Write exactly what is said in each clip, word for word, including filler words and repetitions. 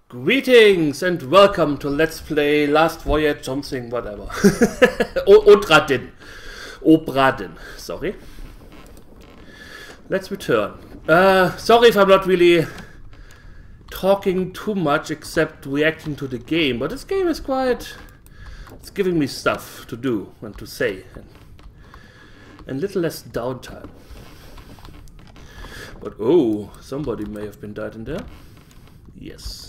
Greetings and welcome to Let's Play Last Voyage something whatever. Odradin. Obradin. Sorry. Let's return. Uh, sorry if I'm not really talking too much except reacting to the game, but this game is quite... It's giving me stuff to do and to say. And, and little less downtime. But oh, somebody may have been died in there. Yes.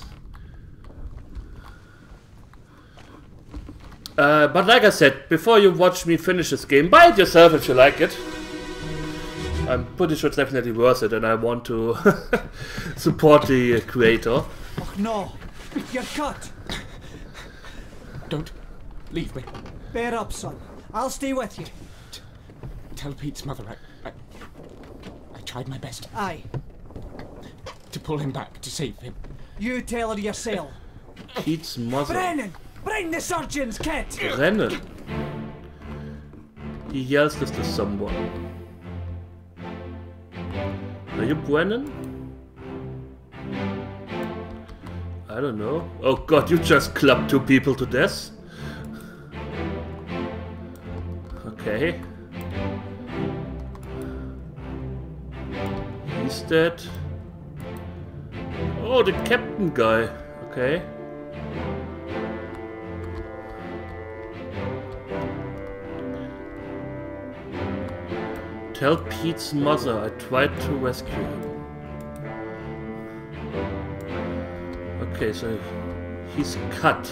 Uh, but like I said, before you watch me finish this game, buy it yourself if you like it. I'm pretty sure it's definitely worth it, and I want to support the creator. Oh no, you're cut. Don't leave me. Bear up, son. I'll stay with you. T tell Pete's mother I, I, I tried my best. Aye. To pull him back, to save him. You tell her yourself. Pete's mother. Brennan! Bring the surgeon's kit! Brennan! He yells this to someone. Are you Brennan? I don't know. Oh god, you just clubbed two people to death? Okay. He's dead. Oh, the captain guy. Okay. Tell Pete's mother I tried to rescue him. Okay, so he's cut.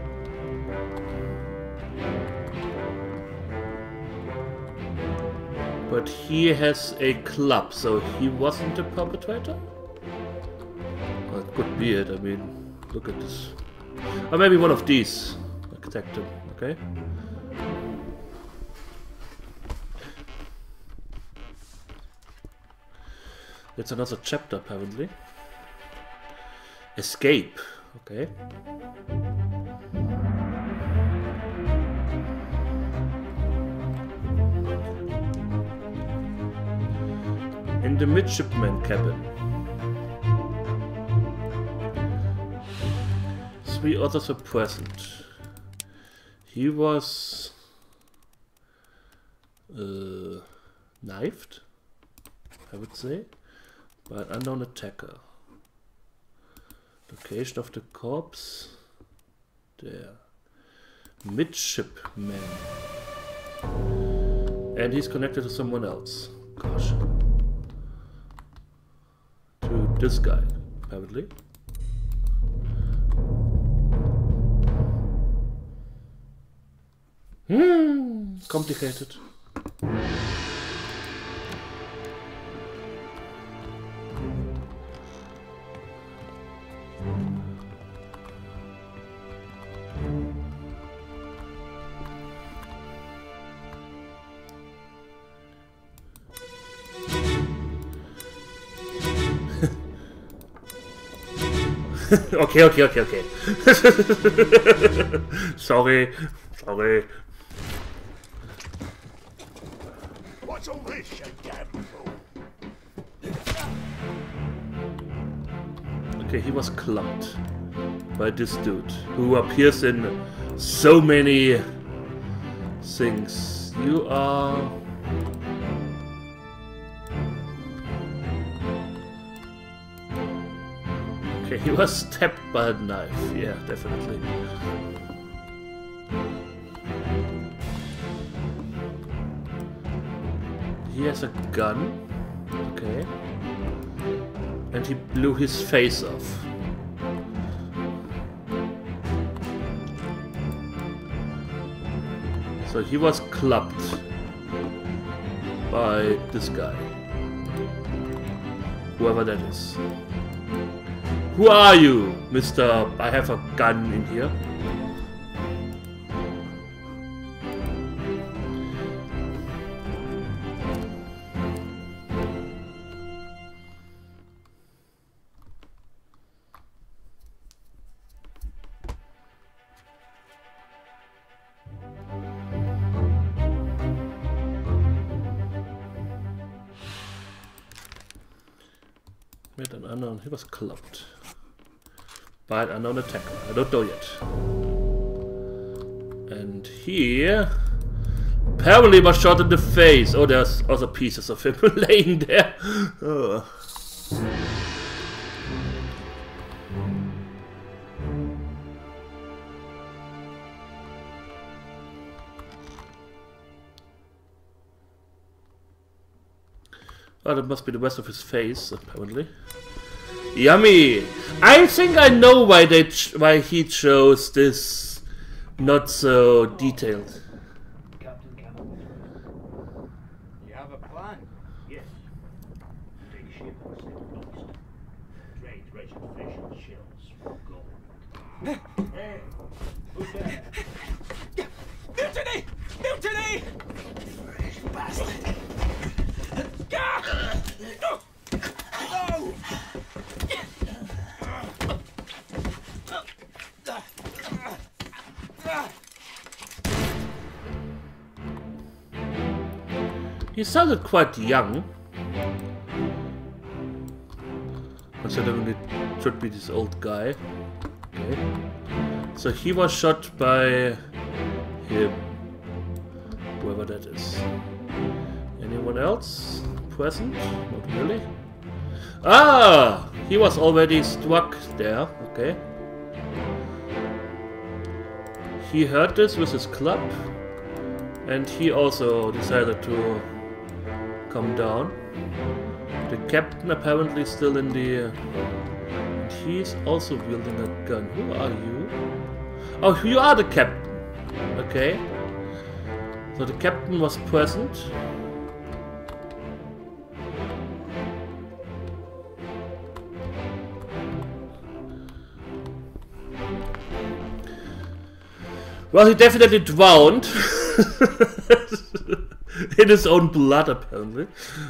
But he has a club, so he wasn't a perpetrator? Well, it could be it, I mean, look at this. Or maybe one of these attacked him, okay? It's another chapter, apparently. Escape. Okay. In the midshipman cabin. Three others were present. He was... Uh, knifed, I would say. By an unknown attacker. Location of the corpse. There. Midshipman. And he's connected to someone else. Gosh. To this guy, apparently. Hmm. Complicated. okay, okay, okay, okay. sorry, sorry. What's all this, you damn fool? Okay, he was clubbed by this dude who appears in so many things. You are... Okay, he was stabbed by a knife. Yeah, definitely. He has a gun. Okay. And he blew his face off. So he was clubbed by this guy. Whoever that is. Who are you, Mister I have a gun in here? Mit an anderen, he was clubbed Find unknown attacker. I don't know yet. And here... apparently was shot in the face. Oh, there's other pieces of him laying there. Oh. Oh, that must be the rest of his face, apparently. Yummy! I think I know why they ch why he chose this not so detailed. Captain Campbell. You have a plan? Yes. Take ship and sail east. Trade racing fish and shells for gold. Hey, who's there? Mutiny! Mutiny! Fresh bastard! No! He sounded quite young. Considering it should be this old guy. Okay. So he was shot by him. Whoever that is. Anyone else present? Not really. Ah! He was already struck there. Okay. He heard this with his club. And he also decided to come down. The captain apparently still in the... and he's also wielding a gun. Who are you? Oh, you are the captain. Okay. So the captain was present. Well, he definitely drowned. In his own blood, apparently.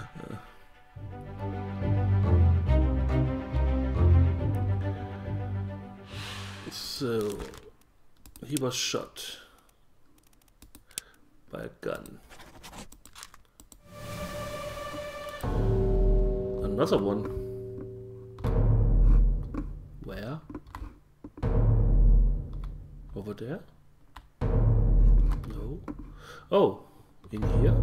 So, he was shot by a gun. Another one. Where? Over there? No. Oh, in here?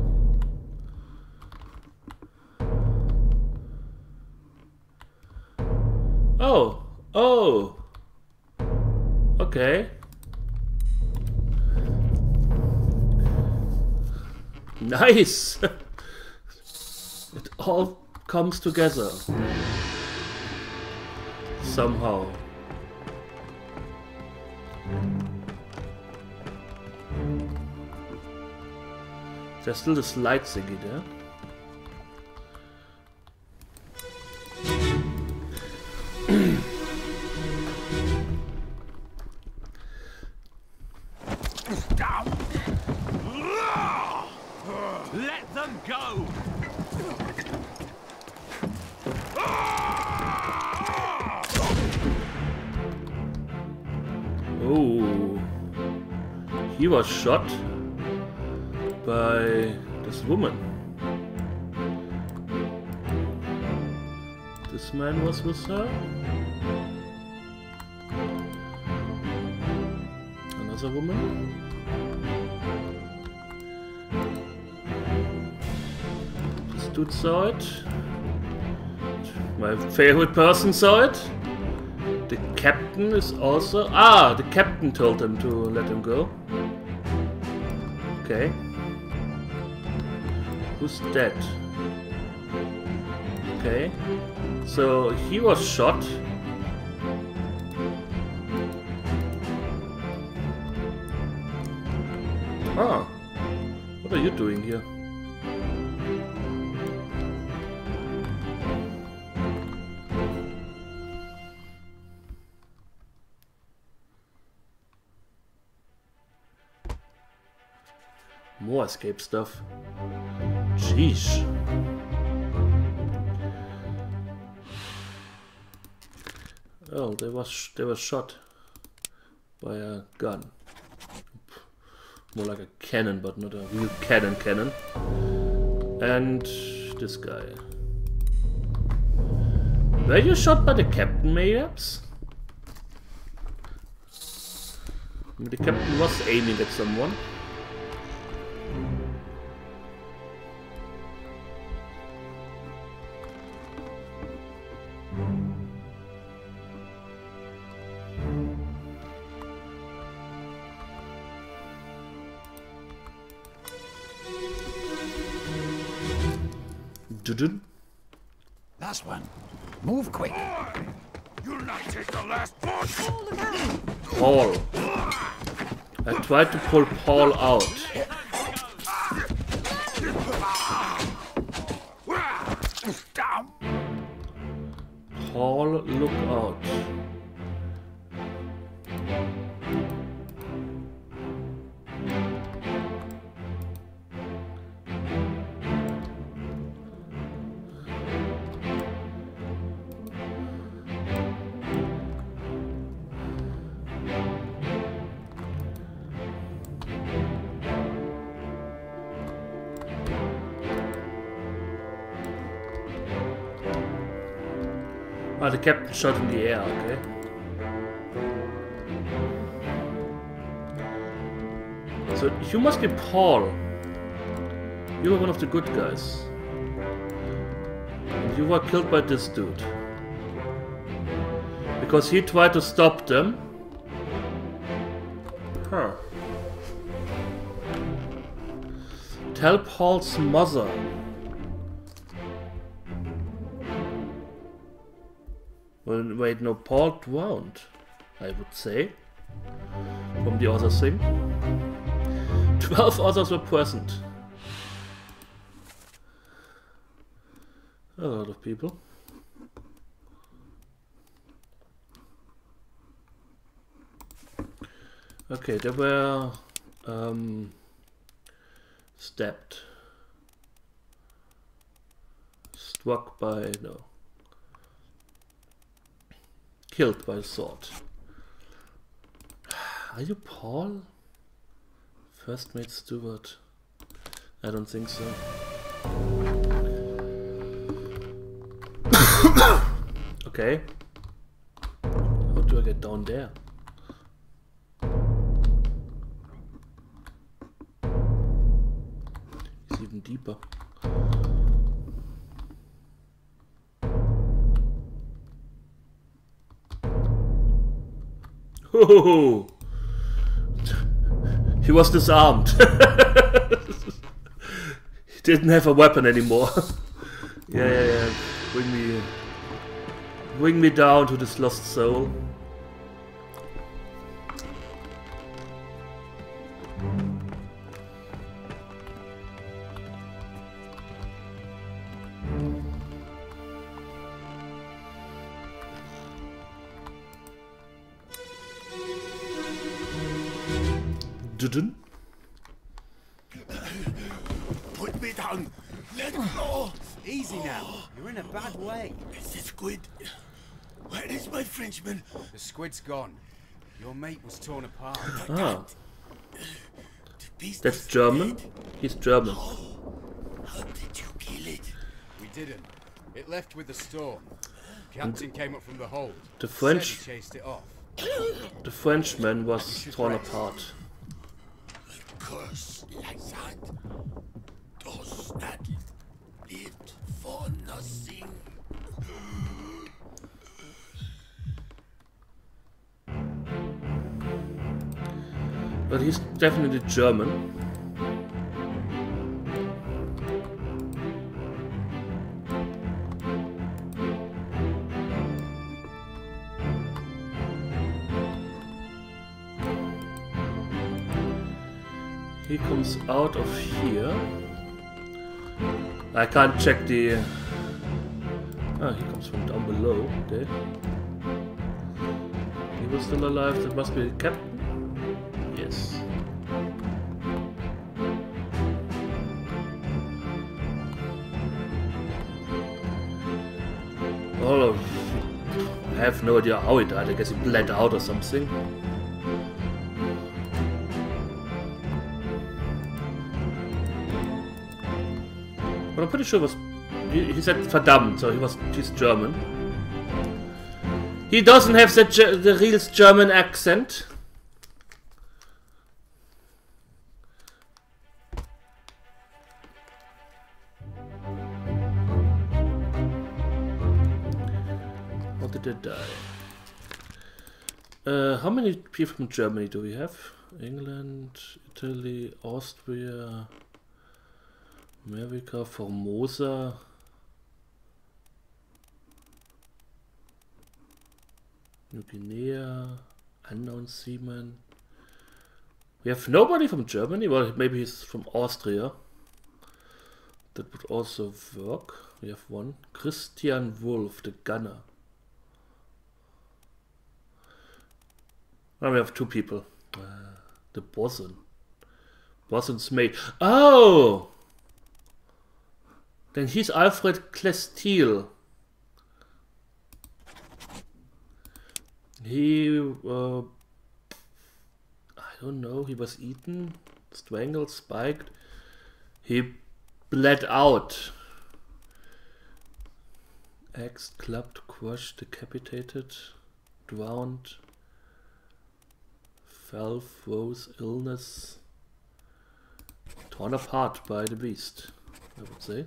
Oh, oh. Okay. Nice. It all comes together. Somehow. There's still this light thingy there. Let them go! Oh, he was shot by this woman. This man was with her. Another woman. This dude saw it. My favorite person saw it. The captain is also... Ah, the captain told him to let him go. Okay. Who's dead? Okay. So he was shot. Ah. What are you doing here? More escape stuff. Jeez. Oh, they was they were shot by a gun. More like a cannon, but not a real cannon cannon. And this guy. Were you shot by the captain, mayhaps? The captain was aiming at someone. Last one. Move quick. You'll not take the last push! Paul. I tried to pull Paul out. Paul, look out. Ah, the captain shot in the air, okay. So, you must be Paul. You were one of the good guys. And you were killed by this dude. Because he tried to stop them. Huh. Tell Paul's mother. Well, wait, no, Paul drowned, I would say, from the other thing. Twelve others were present. A lot of people. Okay, they were um, stabbed. Struck by, no. Killed by a sword. Are you Paul? First mate steward? I don't think so. Okay. How do I get down there? It's even deeper. Oh, he was disarmed. He didn't have a weapon anymore. Yeah, yeah, yeah. Bring me, bring me down to this lost soul. Didn't? Put me down. Let go. Easy now. You're in a bad way. It's the squid. Where is my Frenchman? The squid's gone. Your mate was torn apart. Ah, The beast that's is German? dead. He's German. How did you kill it? We didn't. It left with the storm. Captain came up from the hold. The Said French, he chased it off. the Frenchman was torn apart. Curse like that. Those that lived for nothing. But he's definitely German. He comes out of here. I can't check the... Ah, he comes from down below. Okay. He was still alive. That must be the captain. Yes. Oh, I have no idea how he died. I guess he bled out or something. But I'm pretty sure it was... He, he said verdammt, so he was... he's German. He doesn't have the, the real German accent. did they die? Uh, how many people from Germany do we have? England, Italy, Austria, America, Formosa. New Guinea, unknown seaman. We have nobody from Germany. Well, maybe he's from Austria. That would also work. We have one. Christian Wolf, the gunner. Now we have two people. Uh, the bosun. Bosun's mate. Oh! Then he's Alfred Klestil. He, uh, I don't know, he was eaten, strangled, spiked. He bled out. Axed, clubbed, crushed, decapitated, drowned, fell, froze, illness, torn apart by the beast, I would say.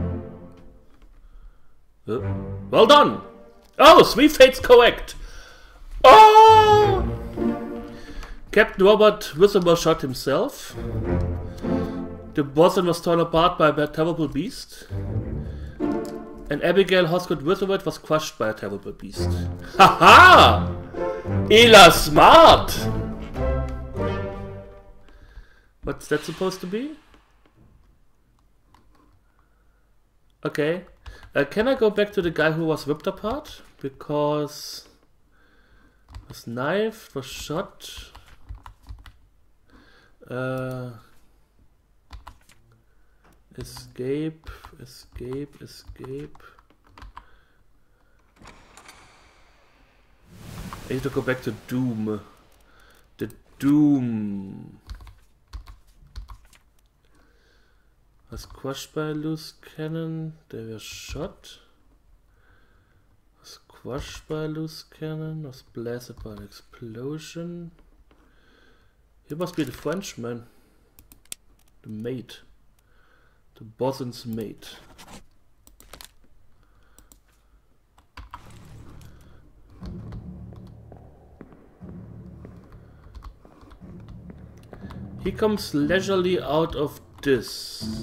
Uh, well done! Oh, three fates correct! Oh! Captain Robert Wisselmer shot himself. The bosun was torn apart by a terrible beast. And Abigail Hosgood Wisselmer was crushed by a terrible beast. Haha! Ela smart! What's that supposed to be? Okay. Uh, can I go back to the guy who was ripped apart? Because... was knifed, was shot. Uh, escape, escape, escape. I need to go back to Doom. The Doom. Was crushed by a loose cannon. They were shot. Was crushed by a loose cannon. Was blasted by an explosion. He must be the Frenchman. The mate. The bosun's mate. He comes leisurely out of this.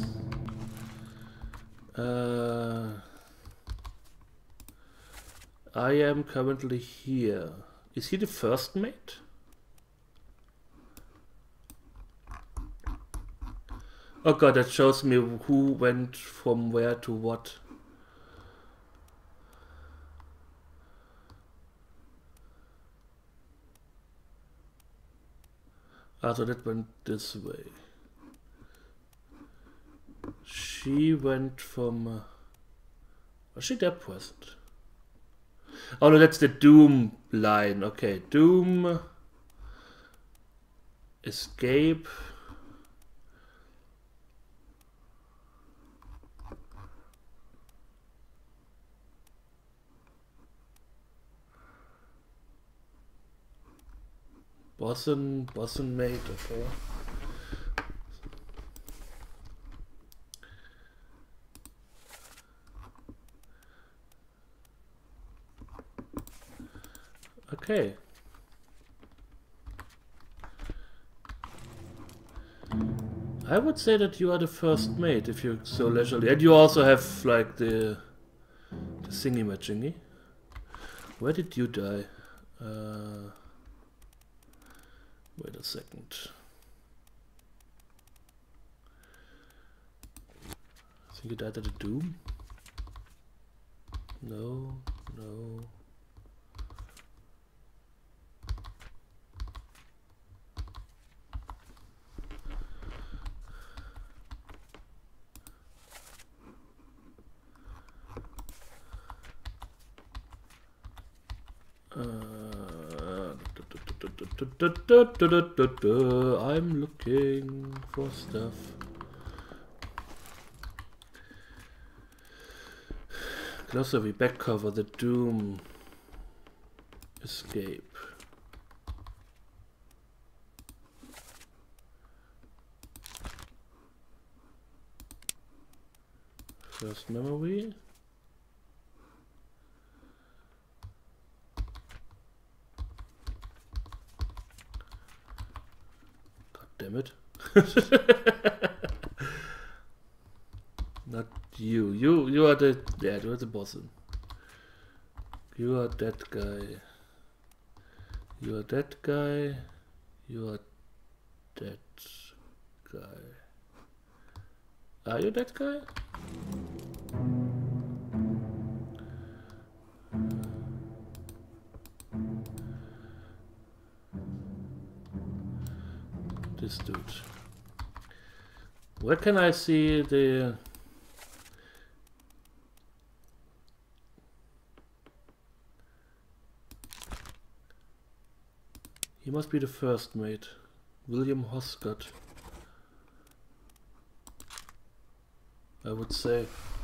Uh, I am currently here. Is he the first mate? Oh god, that shows me who went from where to what. Ah, so that went this way. She went from... Uh, was she there present? Oh no, that's the Doom line. Okay, Doom... Escape... Bosun, bosun mate, okay. Okay. I would say that you are the first mate if you're so leisurely. And you also have like the the thingy matchingy. Where did you die? Uh Wait a second. I think you died at the Doom? No, no. Uh, I'm looking for stuff. Glossary, back cover, the Doom, escape. First memory. damn it. Not you. You you are the yeah, you are the boss. You are that guy. You are that guy. You are that guy. Are you that guy? This dude. Where can I see the... He must be the first mate. William Hoscott. I would say.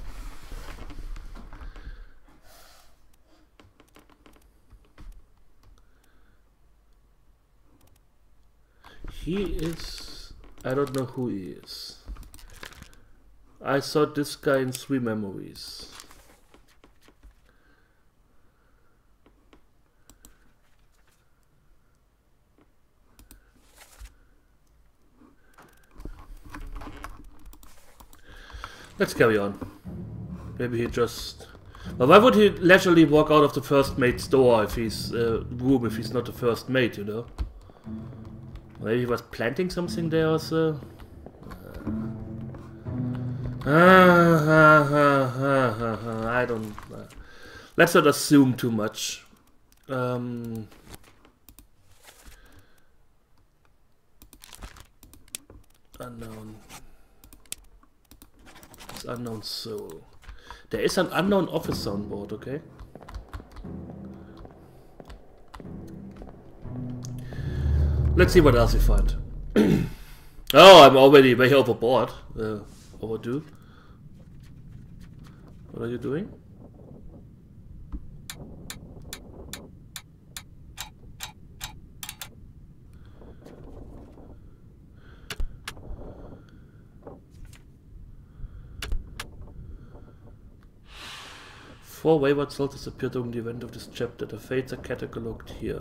He is... I don't know who he is. I saw this guy in Three Memories. Let's carry on. Maybe he just... Well, why would he leisurely walk out of the first mate's door if he's uh, room if he's not the first mate, you know? Maybe he was planting something there also. Uh, uh, uh, uh, uh, I don't... Uh, let's not assume too much. Um... Unknown. It's unknown soul. There is an unknown officer on board, okay? Let's see what else we find. Oh, I'm already way overboard. Uh, overdue. What are you doing? Four wayward souls disappear during the event of this chapter. The fates are catalogued here.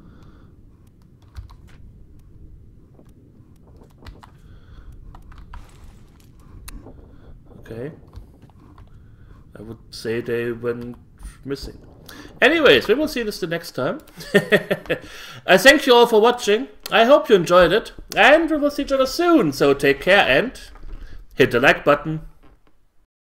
Okay. I would say they went missing. Anyways, we will see this the next time. I thank you all for watching. I hope you enjoyed it. And we will see each other soon. So take care and hit the like button.